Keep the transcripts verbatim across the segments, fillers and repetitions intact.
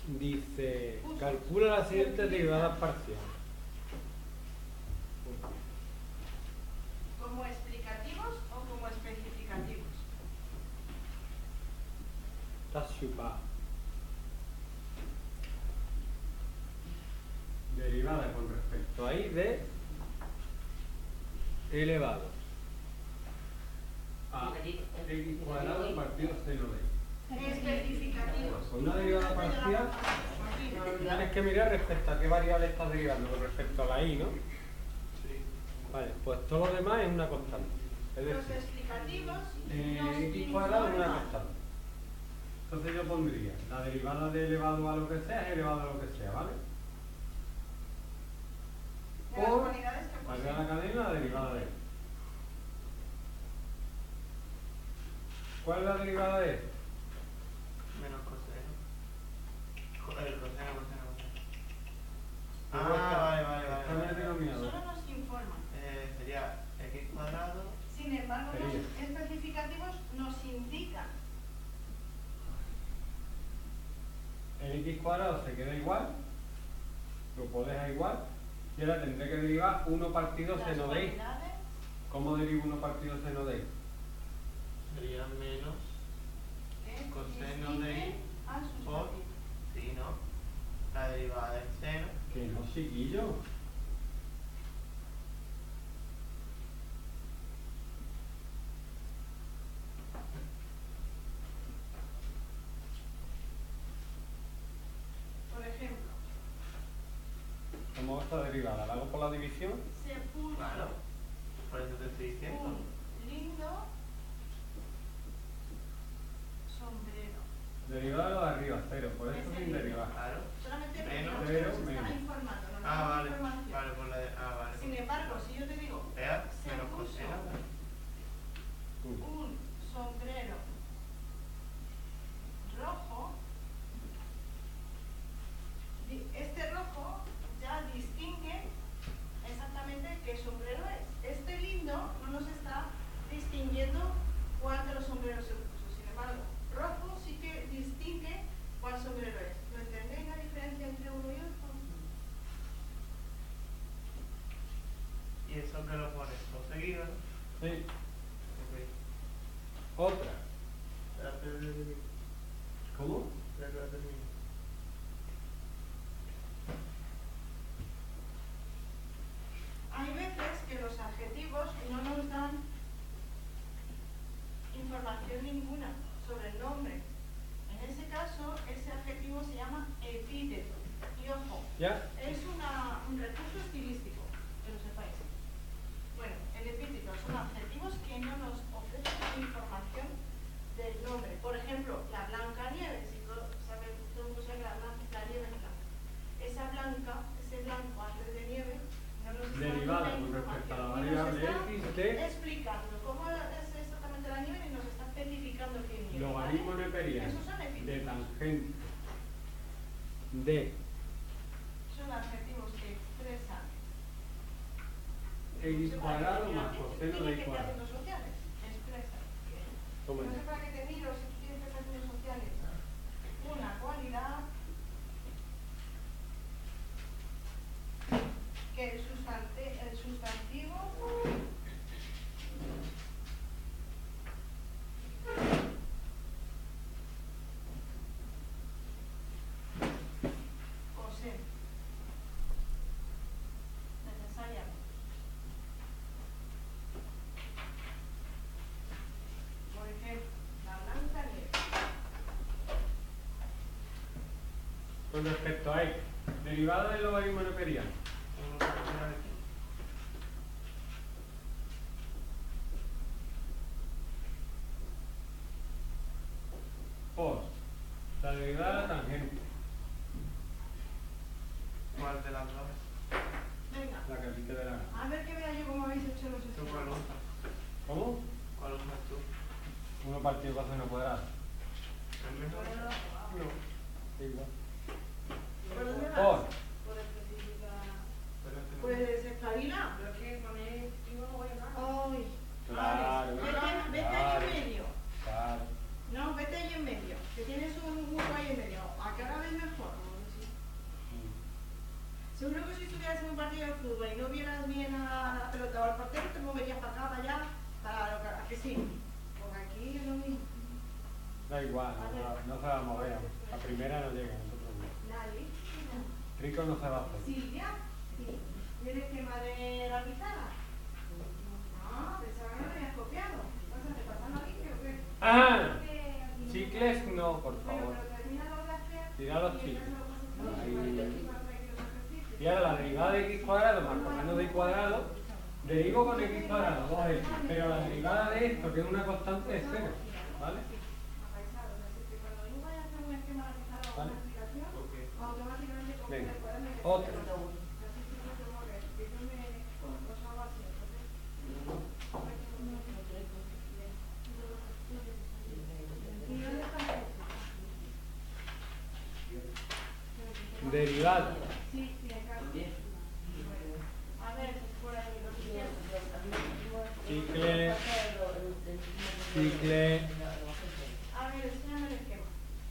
Dice, calcula las siguientes derivadas parciales. ¿Como explicativos o como especificativos? Está chupado. Derivada con respecto a y de elevado a x cuadrado partido seno de. Especificativos. Con una derivada parcial tienes que mirar respecto a qué variable estás derivando, con respecto a la y, ¿no? Sí. Vale, pues todo lo demás es una constante. Es Los decir, explicativos eh, nos x cuadrado es una informan. constante. Entonces yo pondría la derivada de elevado a lo que sea es elevado a lo que sea, ¿vale? De las Por cualidades que valga poseen. la cadena la derivada de. ¿Cuál es la derivada de? Menos coseno. Co- El coseno, coseno, coseno. Pues Ah, esta- vale, vale, vale. esta en el vale. denominador. Solo nos informan. Eh, sería x cuadrado. Sin embargo, los Sería. especificativos nos indican. El x cuadrado se queda igual, lo puedo dejar igual, y ahora tendré que derivar uno partido Las seno de y. cualidades ¿Cómo derivo uno partido seno de y? Sería menos que coseno de distinguen y al por, sustantivo. sí, ¿no? La derivada del seno. Que no, chiquillo. Por ejemplo, ¿Cómo va esta derivada? ¿La hago por la división? se puso Claro. Por eso te estoy diciendo. un lindo sombrero. Derivada de lo de arriba, cero, por eso Ese sin lindo. derivar. Claro. Solamente Menos. nos Cero, está menos. informando, no nos Ah, da vale. información. Vale, por la de. Ah, vale. Sin embargo, si yo te digo, Vea, se menos puso coseno. Mm. un sombrero rojo, di- este rojo ya distingue exactamente qué sombrero es. Este lindo no nos está distinguiendo cuál de los sombreros se puso. Sin embargo, rojo sí que distingue cuál sombrero es. ¿Lo entendéis la diferencia entre uno y otro? Y eso que lo pones todo seguido, ¿no? Sí. Ok. Otra. Espérate, espérate, ¿Cómo? espérate, espérate, termino. Hay veces que los adjetivos no nos dan información ninguna sobre el nombre. En ese caso, ese adjetivo se llama epíteto. Y ojo, ¿Ya? es una- un recurso estilístico, que lo sepáis. Bueno, el epíteto son adjetivos que no nos ofrecen información del nombre. Por ejemplo, la blanca nieve. Si todo, sabe, todo el mundo sabe que la, blanca, la nieve es blanca. Esa blanca, ese blanco antes de nieve, no nos está dando Derivada una con respecto a la información. Y nos variable está x de explicando cómo es exactamente la nieve y nos está especificando qué nieve. logaritmo ¿vale? neperiano Esos son de epítetos. tangente de Son adjetivos que expresan x cuadrado más coseno de y ¿Qué cuadrado. términos sociales? Expresan. ¿Cómo No es? sé para qué te miro si tú tienes términos sociales. Una cualidad que el, sustante, el sustantivo posee necesariamente. Por ejemplo, la blanca nieve. Con respecto a x, derivada del logaritmo neperiano. Uno coseno de aquí. Por la derivada de la tangente, ¿Cuál de las dos? Venga, la que a ti te dé la gana. a ver que vea yo cómo habéis hecho los ¿Tú cuál estudios. usas? ¿Cómo? ¿Cuál usas tú? uno partido coseno cuadrado. ¿El mejor? No. Igual. ¿Por dónde vas? Por. Por especificar. Espérate, no. Pues espabila. Pero es que poner yo no voy a nada. Ay, Claro, Alex, vete, claro, vete ahí en medio. claro. No, vete ahí en medio. Que tienes un hueco ahí en medio. ¿A qué hora ves mejor? Seguro que si estuvieras en un partido de fútbol y no vieras bien a la pelota o al portero, te moverías para acá, para allá, para lo que, ¿a que sí? Porque aquí es lo mismo. Da igual, no, se va- no se va a mover. La primera no llega, nosotros no. Nadie. Rico no se va a hacer. Silvia, sí. ¿Tienes quema de la pizarra? No, pensaba que no lo habías copiado. ¿Pasa? ¿Te pasan la limpio o qué? ¡Ah! Chicles no, por Bueno, favor. pero termínalo de hacer. Tira los y chicles. entonces lo pasas a Ahí. mí, para que para que los ejercicios. Y ahora la derivada de x cuadrado más coseno de y cuadrado, derivo con x cuadrado, dos x. Pero la derivada de esto, que es una constante, es cero. ¿Vale? Apaisado, o sea, es que cuando yo vaya a hacer un esquema de pizarra o Vale. una explicación, Ok. automáticamente cojo Venga. el cuaderno y le Otra. escribo. Así que no se mueve, que yo me lo hago así, entonces. ¿Y dónde está el texto? Derivada. Sí, sí, acá. A ver, por ahí, lo que quieras. Chicle. Chicle. A ver, enséñame el esquema.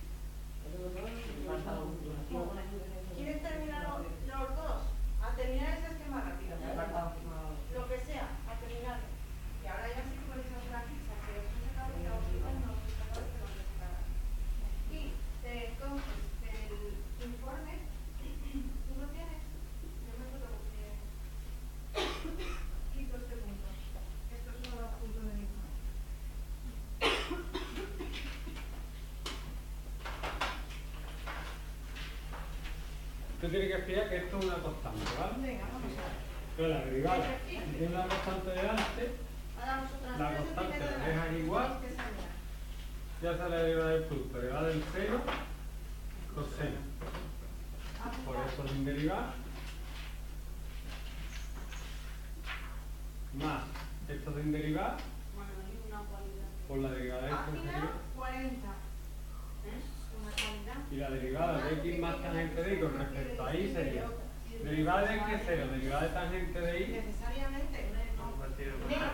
¿Quieres terminar los los dos? A terminar ese esquema rápido. Lo que sea, a terminarlo. Y ahora ya sí que podéis hacer aquí, o sea, que os he sacado y os quitan, no os he sacado y os he sacado. Y eh, entonces, el informe, ¿tú lo tienes? Yo me fotocopié. Quito este punto. Estos son los puntos del informe. Tú tienes que explicar que esto es una constante, ¿vale? Venga, vamos a ver. Pero la derivada, si tiene una constante delante, Hagamos otras la tres de constante primero la de dejan la- igual. tenéis que salir. ya sale la derivada del producto, derivada del seno, coseno. Por eso sin derivar, más esto sin derivar, por la derivada de esto sin Página derivar, cuarenta. Una cualidad. y la derivada de x más tangente de y con respecto a y sería derivada de x es cero, derivada de tangente de y, Necesariamente. Compartido con Negro.